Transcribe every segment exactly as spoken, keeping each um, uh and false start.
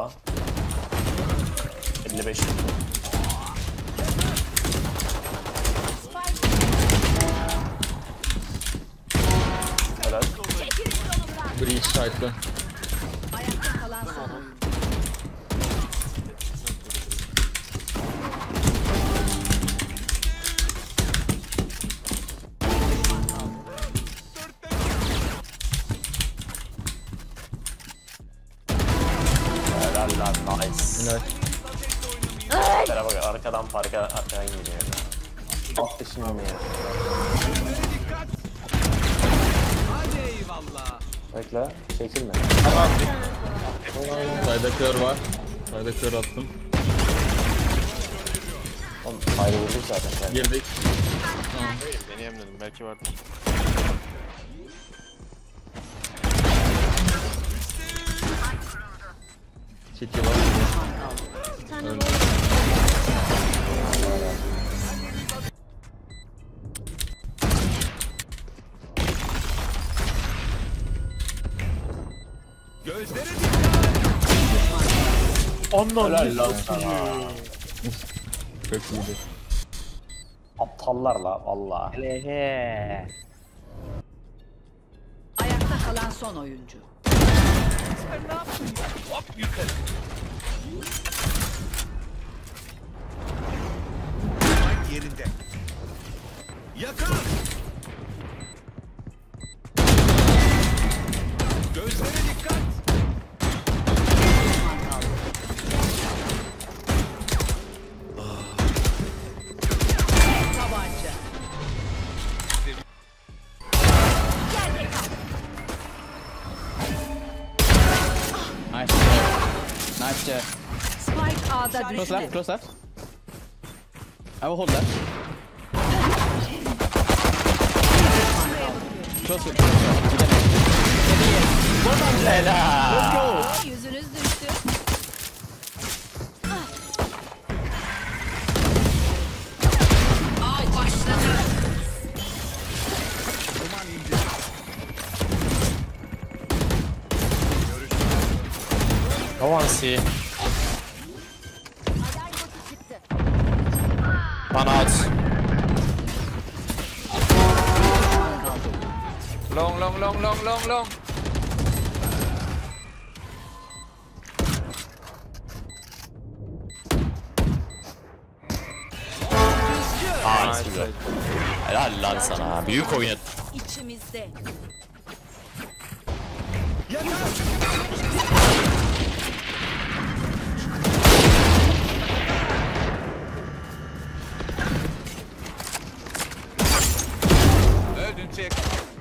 bomba. elli beş. Helal. Breach side'da. Ayakta kalan son. Helal lan, nice. Helal. Beraber bak, arkadan parka arkadan geliyor. Attı şimdi ya. Hadi eyvallah. Bekle, çekilme. Sayda kör var. Sayda kör attım. Oğlum ayrı vurduk zaten. Yani. Girdik. Deneyemledim, belki vardır. City var. Öldü. Gözleri Helal lan sana. Çok iyiydi. Aptallar la valla. Ayakta kalan son oyuncu. sen ne yaptın ya? Hop yukarı. Bak yerinde. Yakar. Gözlere dikkat. Tabanca. Nice. Nice chair. Spike A'da Close düştü. left, close left. I will hold left. Close it. Helal. Yüzünüz düştü. Ay başladı. No one see. Bana at. Long, long, long, long, long, long. Aa, nice güzel. Helal lan sana. Büyük oyun. İçimizde. Öldün çek.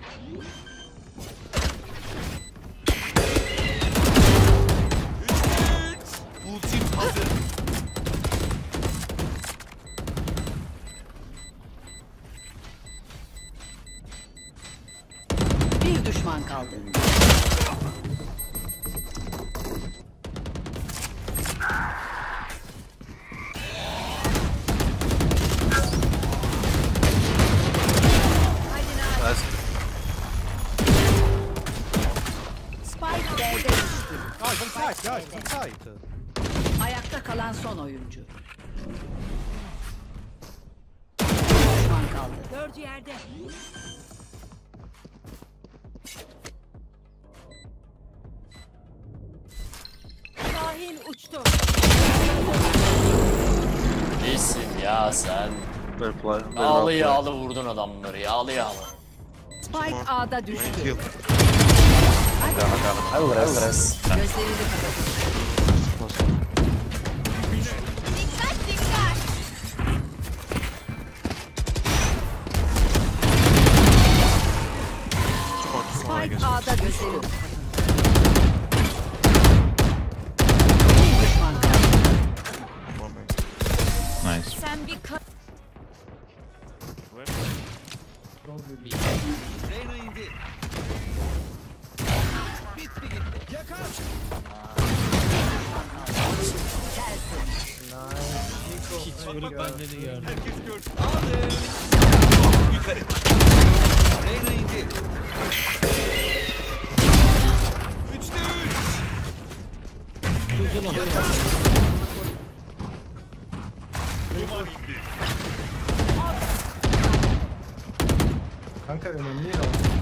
Ultim hazır. Bir düşman kaldı. Spike B'de düştü. Guys, inside, guys, inside. Ayakta kalan son oyuncu. Bir düşman kaldı. Dördü yerde. Sahil uçtu. İyisin ya sen. Very fly. Yağlı yağlı vurdun adamları. Yağlı yağlı. Spike A'da düştü. Hadi biraz. Biraz. Gözlerini kapatın. Spike A'da gözlerini kapatın. Bir düşman kaldı. Nice. Sen bir ka- Reyna indi. Bitti gitti. Yakar. Benden iyi yani. Herkes görsün. Aldım. Yukarı. Reyna indi. Üçte üç. Kanka önemli değil o.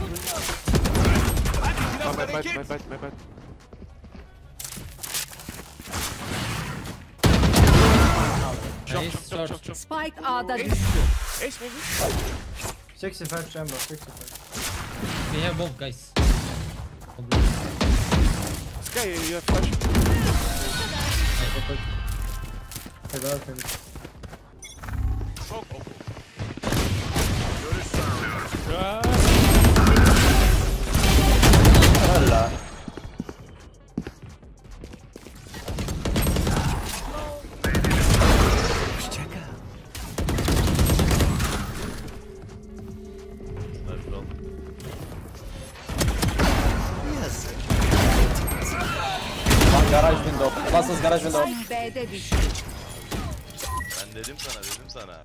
My bad, my bad, my bad, my bad. Nice short. Spike A'da düştü. Ace maybe? sixty-five chamber, sixty-five. We have both guys. Sky, you have flash. Helal tabii. Çok oku. Valla. Lan garaj window. Basız garaj window. Spike B'de düştü. Ben dedim sana, dedim sana.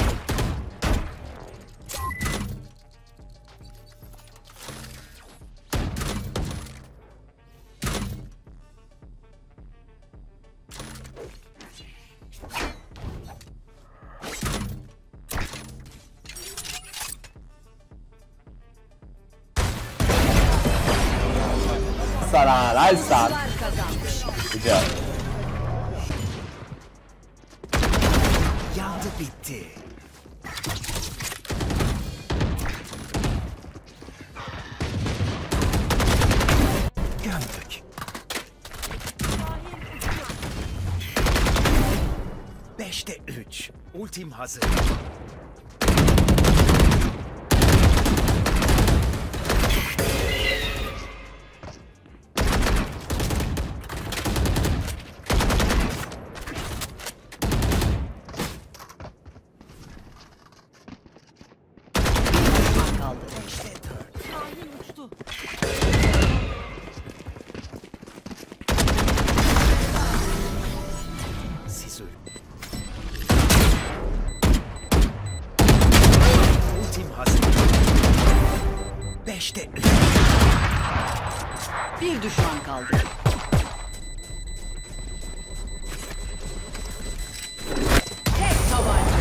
Sana lan sen. Var kazanmış. Güzel. Yandı bitti. Gömdük. Beşte üç. Ultim hazır. Kaldı. Siz ölün. Ultim hazır. Beşte üç. Bir düşman kaldı. Tek tabanca.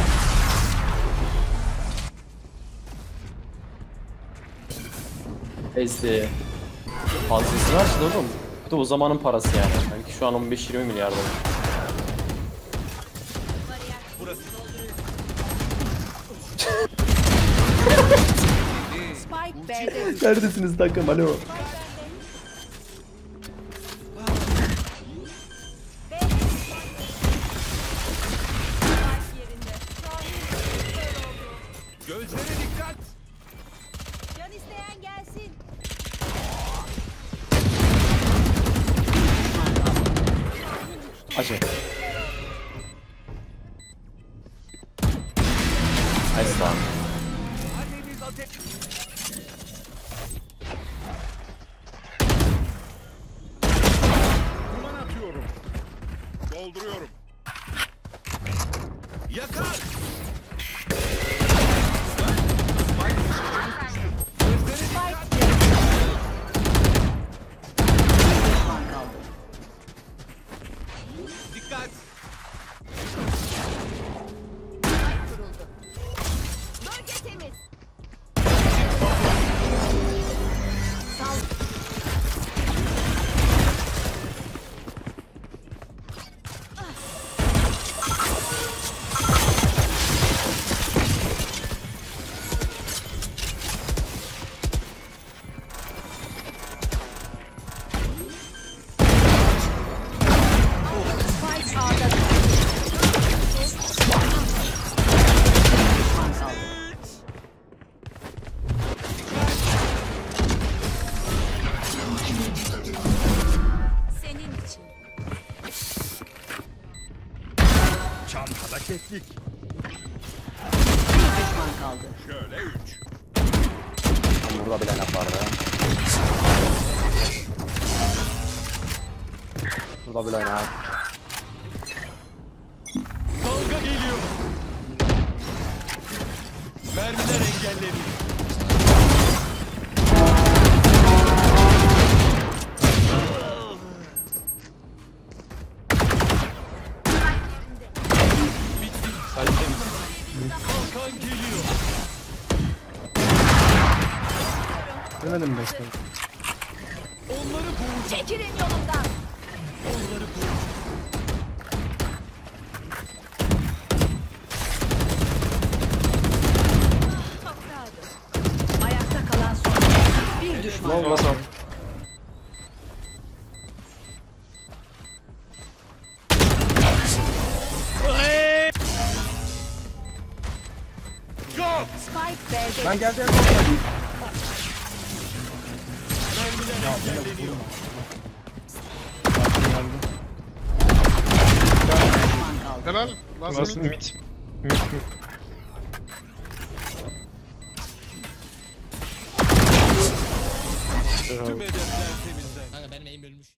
Ezdi. Fazlası var işte oğlum. Bu da o zamanın parası yani. Belki şu an on beş yirmi milyar dolar. Spike B'de düştü. Neredesiniz takım? Alo. Gözlere dikkat. Can isteyen gelsin. Açın. Nice lan. Anneniz ateş. Duman atıyorum. Dolduruyorum. Yakar. Düşman kaldı. Dikkat. Bölge temiz. Spike A'da düştü. Düşman kaldı. Senin için. Çantada keklik. Bir düşman kaldı. Şöyle üç. Burada bile laf vardı. Burada bile oynar. Dalga geliyor. Mermiler engelleniyor. Kan geliyor. Demedim bekle. Onları vur. Çekilin yolumdan. Onları vur. Toprağa. Ayakta kalan son. Bir düşman. Olmaz abi. Spike B'de. Ben geldim. Mermiler engelleniyor. Düşman kaldı. Helal. Last mid. Mit. Mit mit. Tüm hedefler temizlendi. Kanka benim eğim ölmüş.